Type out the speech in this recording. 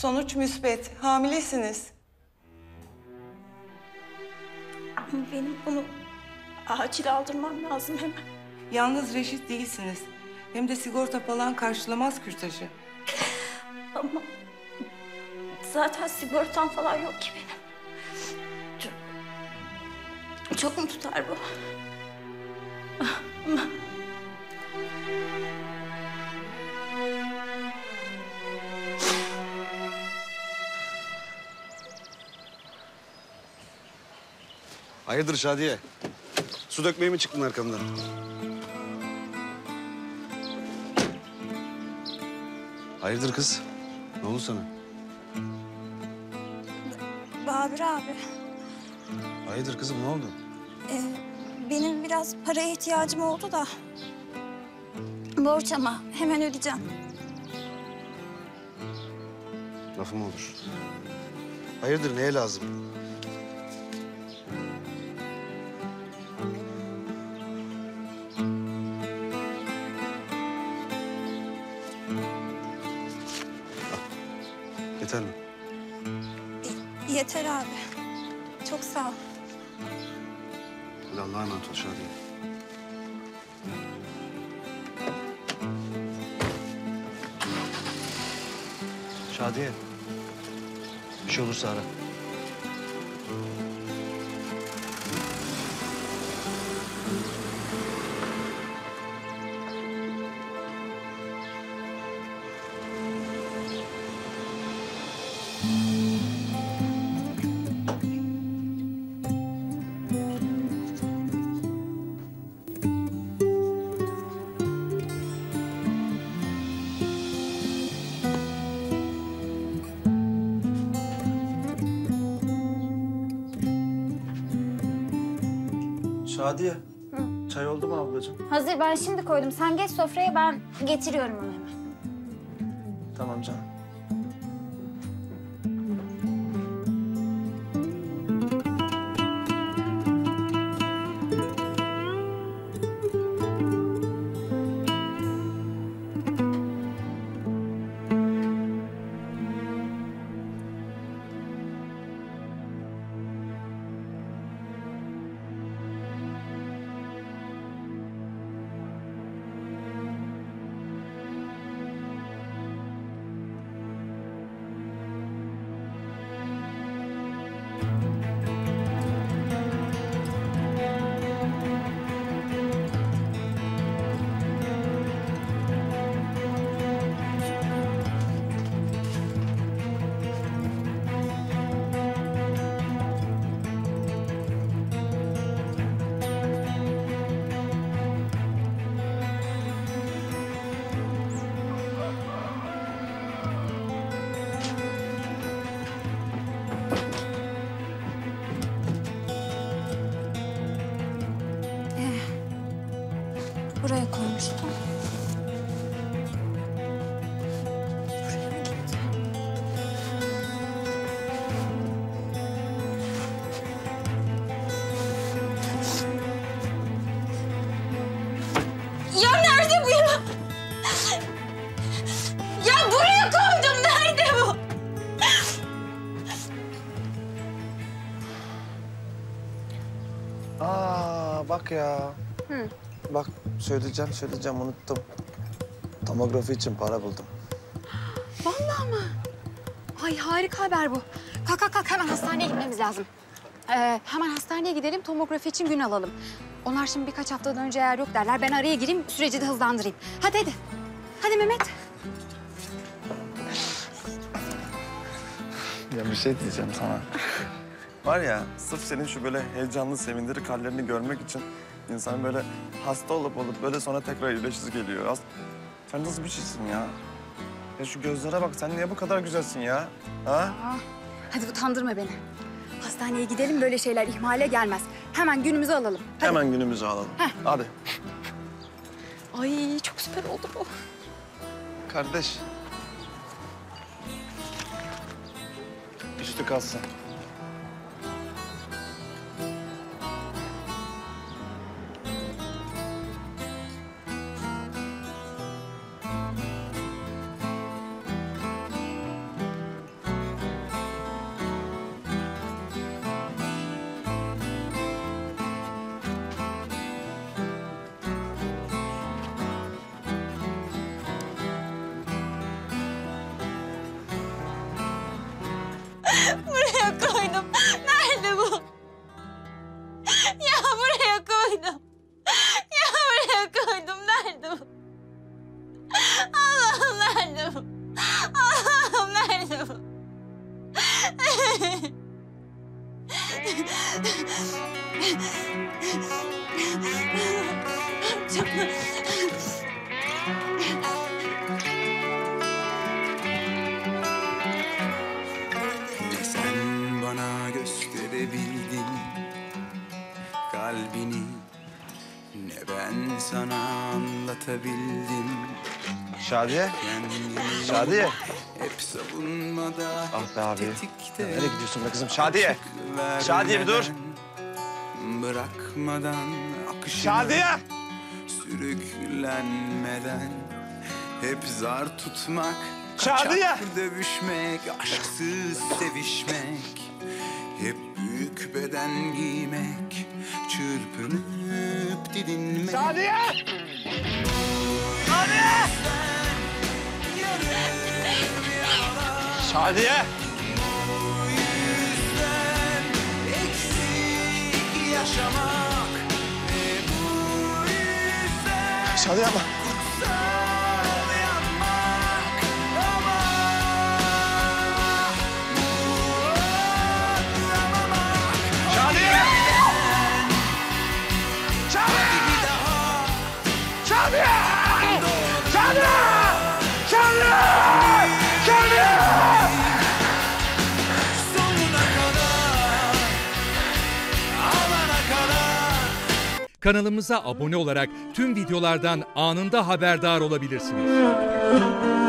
Sonuç müsbet. Hamilesiniz. Ama benim bunu acil aldırmam lazım hemen. Yalnız reşit değilsiniz. Hem de sigorta falan karşılamaz kürtajı. Ama zaten sigortam falan yok ki benim. Çok mu tutar bu? Ama... Hayırdır Şadiye? Su dökmeye mi çıktın arkamdan? Hayırdır kız? Ne oldu sana? Babür abi, Hayırdır kızım, ne oldu? benim biraz paraya ihtiyacım oldu da. Borç ama hemen ödeyeceğim. Lafım olur. Hayırdır, neye lazım? Yeter mi? Yeter abi. Çok sağ ol. Hadi Allah'a emanet ol Şadiye. Şadiye. Bir şey olursa ara. Şadiye, çay oldu mu ablacığım? Hazır, ben şimdi koydum. Sen geç sofraya, ben getiriyorum onu hemen. Tamam canım. Buraya koymuştum. Buraya mı gitti? Ya nerede bu ya? Ya buraya koydum. Nerede bu? Bak ya. Bak söyleyeceğim unuttum. Tomografi için para buldum. Vallahi mı? Ay harika haber bu. Kalk hemen hastaneye gitmemiz lazım. Hemen hastaneye gidelim, tomografi için gün alalım. Onlar şimdi birkaç haftadan önce eğer yok derler, ben araya gireyim, süreci de hızlandırayım. Hadi. Hadi Mehmet. Ya bir şey diyeceğim sana. Var ya, sırf senin şu böyle heyecanlı, sevindirik hallerini görmek için insan böyle hasta olup böyle sonra tekrar iyileşisi geliyor. Sen nasıl bir şeysin ya? Ya şu gözlere bak, sen niye bu kadar güzelsin ya? Ha? Hadi utandırma beni. Hastaneye gidelim, böyle şeyler ihmale gelmez. Hemen günümüzü alalım. Hadi. Hemen günümüzü alalım. Hadi. Ay çok süper oldu bu. Kardeş. Üstü kalsın. Canım. Ne sen bana gösterebildin kalbini, ne ben sana anlatabildim. Şadiye. Kendimi Şadiye. hep savunmada, Ah be abi. tetikte. Ya nereye gidiyorsun be kızım? Şadiye. Vermeden, Şadiye bir dur. Bırakmadan akışına. Şadiye. Sürüklenmeden hep zar tutmak, Şadiye! kaçak dövüşmek, aşksız sevişmek, hep büyük beden giymek, çırpınıp didinmek. Şadiye! Şadiye! Şadiye! Bu yüzden eksik yaşamak ve bu yüzden Şadiye yapma. Şadiye! Şadiye! Şadiye! Şadiye! Şadiye! Şadiye! sonuna kadar, alana kadar. Kanalımıza abone olarak tüm videolardan anında haberdar olabilirsiniz.